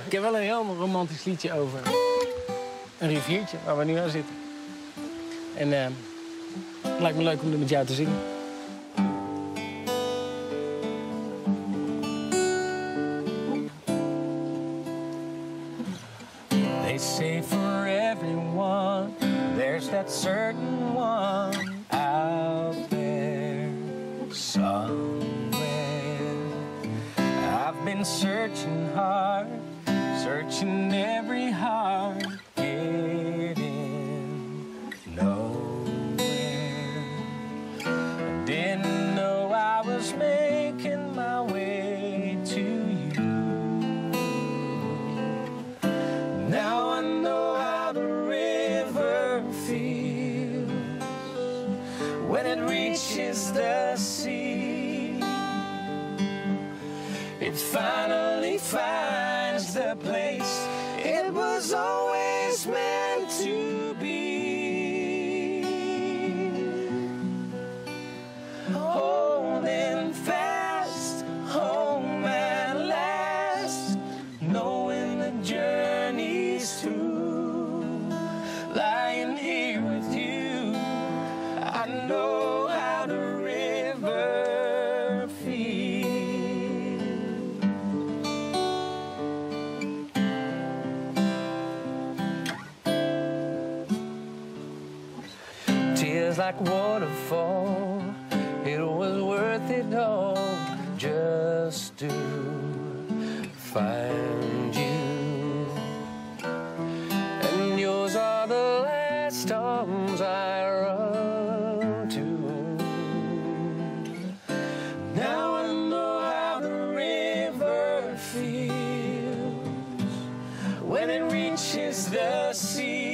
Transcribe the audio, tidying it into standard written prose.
Ik heb wel een heel romantisch liedje over een riviertje waar we nu aan zitten. En het lijkt me leuk om het met jou te zingen. They say for everyone, there's that certain one out there somewhere. I've been searching hard, searching every heart, getting nowhere. I didn't know I was making my way to you. Now I know how the river feels when it reaches the sea. It finally finds the place it was always meant to be. Holding fast, home at last, knowing the journey's through. Lying here with you, I know how the river feels. Tears like waterfall, it was worth it all just to find you. And yours are the last arms I run to. Now I know how the river feels when it reaches the sea.